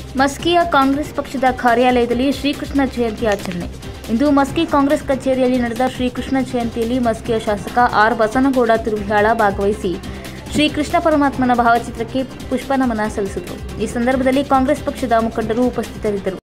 ಮಸ್ಕಿಯ ಕಾಂಗ್ರೆಸ್ ಪಕ್ಷದ ಕಾರ್ಯಾಲಯದಲ್ಲಿ ಶ್ರೀಕೃಷ್ಣ ಜಯಂತಿ ಆಚರಣೆ. ಇಂದು ಮಸ್ಕಿ ಕಾಂಗ್ರೆಸ್ ಕಚೇರಿಯಲ್ಲಿ ನಡೆದ ಶ್ರೀಕೃಷ್ಣ ಜಯಂತಿಯಲ್ಲಿ ಮಸ್ಕಿಯ ಶಾಸಕ ಆರ್ ಬಸನಗೌಡ ತುರುವಿಹಾಳ ಭಾಗವಹಿಸಿ ಶ್ರೀಕೃಷ್ಣ ಪರಮಾತ್ಮನ ಭಾವಚಿತ್ರಕ್ಕೆ ಪುಷ್ಪನಮನ ಸಲ್ಲಿಸಿದರು. ಈ ಸಂದರ್ಭದಲ್ಲಿ ಕಾಂಗ್ರೆಸ್ ಪಕ್ಷದ ಮುಖಂಡರು ಉಪಸ್ಥಿತರಿದ್ದರು.